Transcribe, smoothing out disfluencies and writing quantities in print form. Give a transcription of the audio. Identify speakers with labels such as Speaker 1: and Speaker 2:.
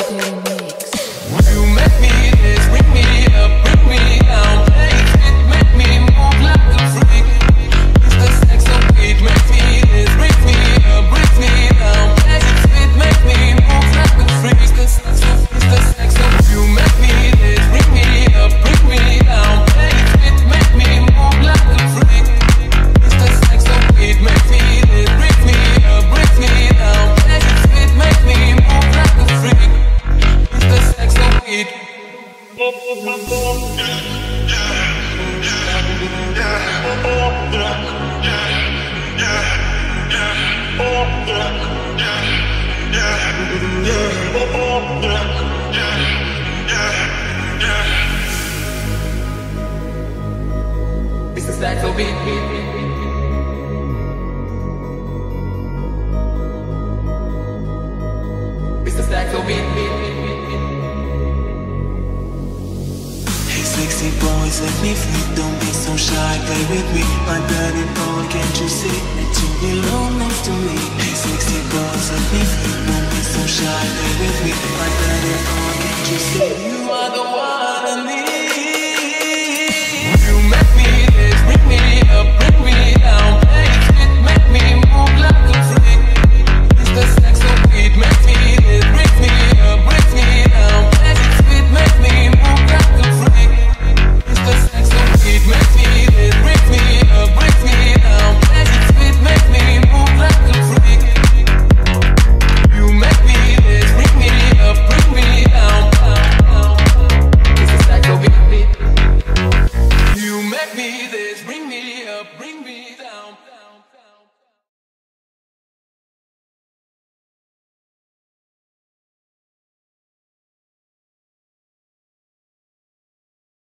Speaker 1: You make me this, bring me up, bring me down. Play it, make me move like a freak. It's the sex of it, make me this, bring me up, bring me down. Play it, make me move like a freak. It's the sex of you make me this, bring me up, bring me down. Play it, make me move like a freak. It's the sex of it, make me this, bring me up, bring me down. Play it, make me move like a freak. It's the sex of it. It's the sex of it. It's the sex of it.
Speaker 2: Sexy boys, let me free, don't be so shy, play with me. My dirty boy, can't you see that you belong next to me? Hey, sexy boys, let me free, don't be so shy, play with me. My dirty boy, can't you see you are the one I need?
Speaker 1: You make me this, bring me up, bring me down. Play it, make me move like a freak. It's the sex of it, make me this, bring me up, bring me down. Play it, make me move like a freak. It's the sex of it, make me this, bring me up, bring me down. Play it, make me move like a freak. You make me this, bring me up, bring me down. It's the sex of it. You make me this.